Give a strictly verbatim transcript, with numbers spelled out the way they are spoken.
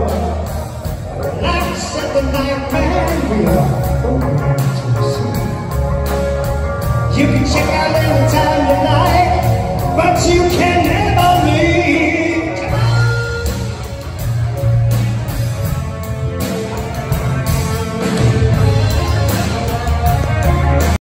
Relax at the nightmare wheel. You can check out any time you like, but you can never leave.